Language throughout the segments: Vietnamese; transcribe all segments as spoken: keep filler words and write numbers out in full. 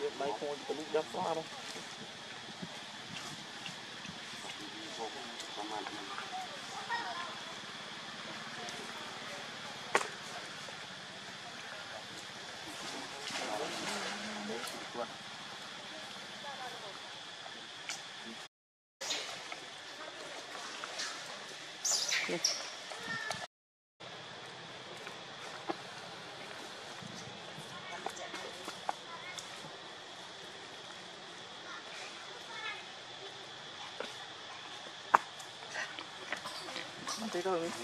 Đây không có lúc đắp xóa đâu. Thế thôi. Ừ.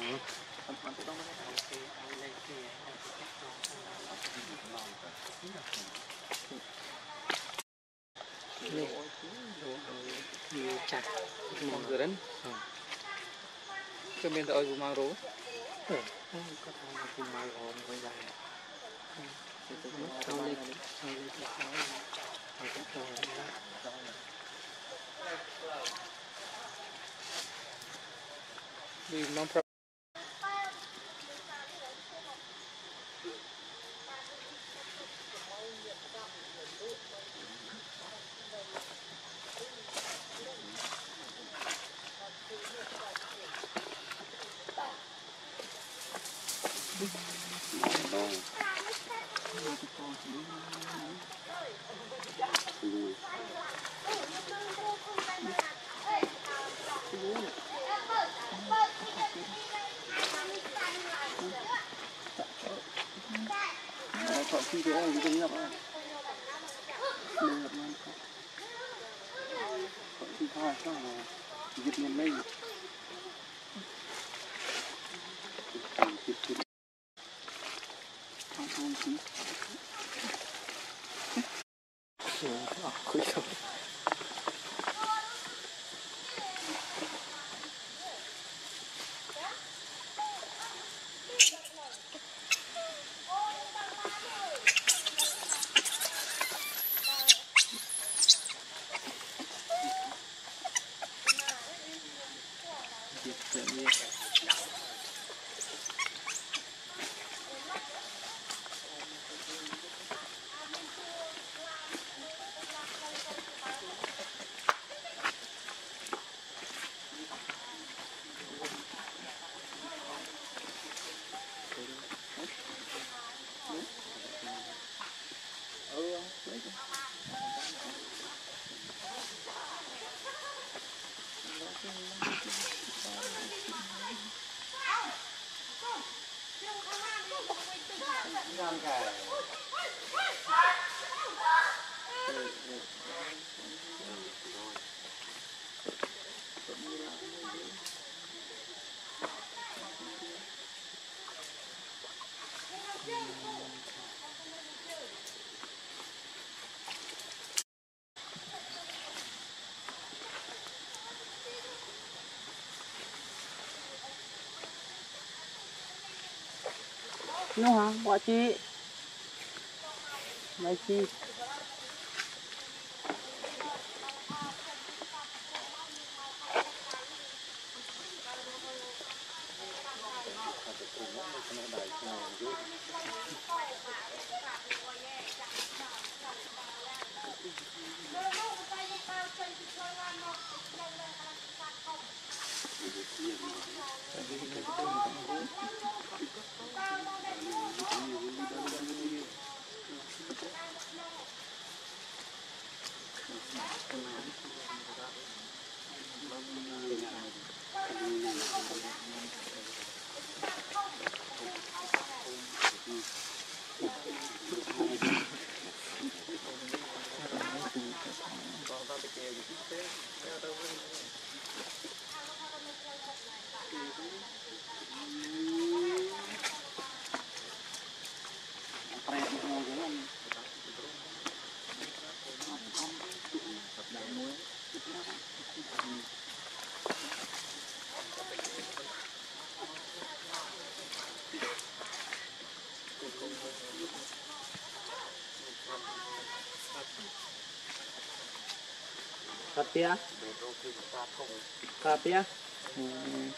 Này, nhiều chặt mong rồi đấy. Cái bên đó cũng mang rố. Ừ, có thằng nào cũng mang rố với lại. Tao lên, tao lên cái khói, tao cũng cho nó. Vì mong pro. Họ khi thế này cũng nhập à? Đừng nhập luôn. Họ khi thôi sao mà giật miền đây. Không không tí. Ờ, khối không. Nó hả? Bỏ chi? Mấy chi? Kapia? Kapia? Hmm.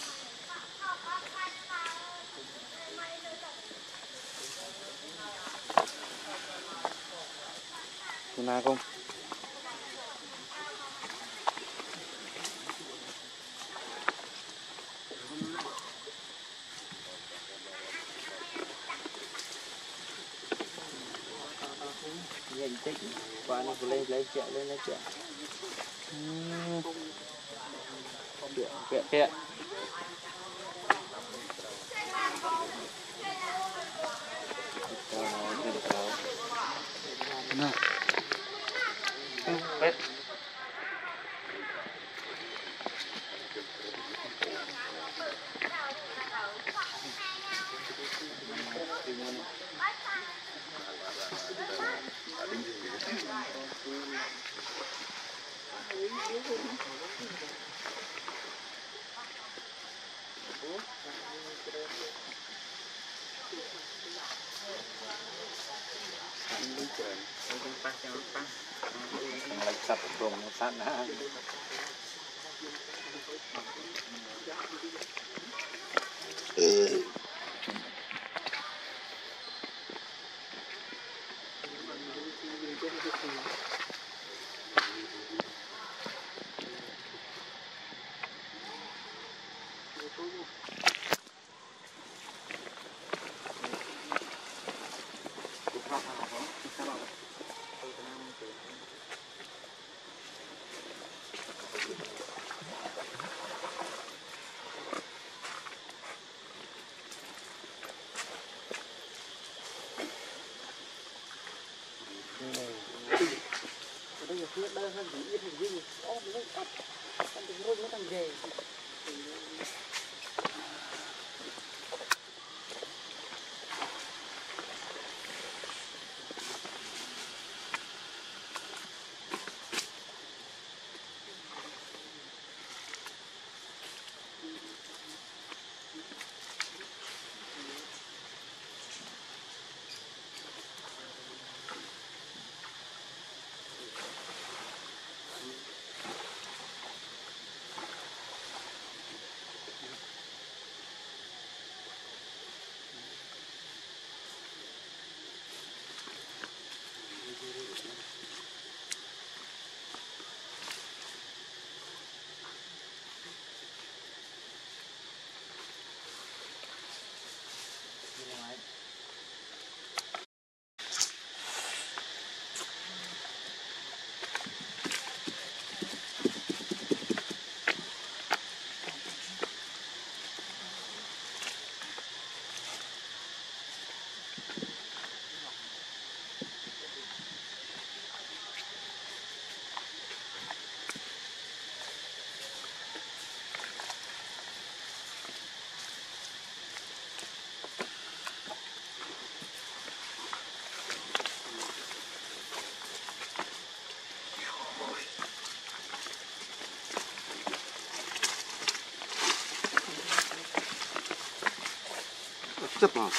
Cô na không? Nhìn tích qua nó lên lấy chợ lên lấy chợ kẹo kẹo kẹo Nào. Bết. Lạch sập cùng nó sát nã. Chấp vào.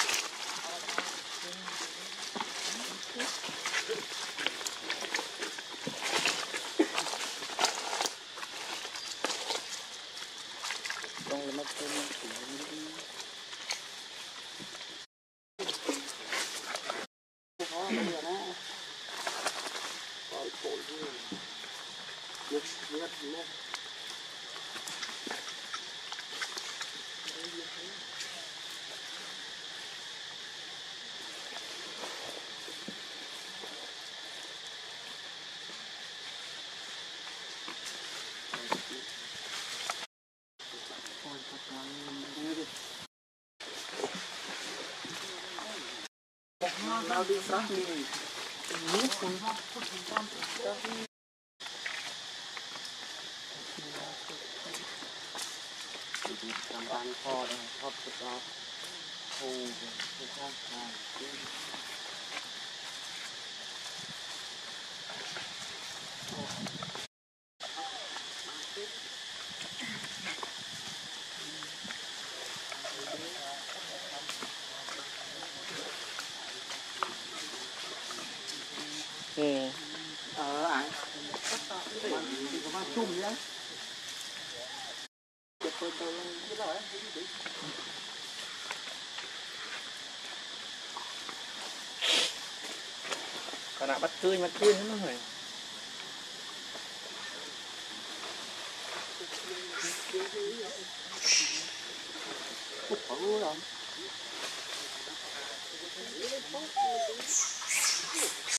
Nào đi sát đi. Làm bàn kho đây, kho thịt đó. Ồ, thịt kho à. Ừ. Ờ ai? Có ba chung nhá. ณะbắt tươi bắt tươi nó rồi Ủa rồi.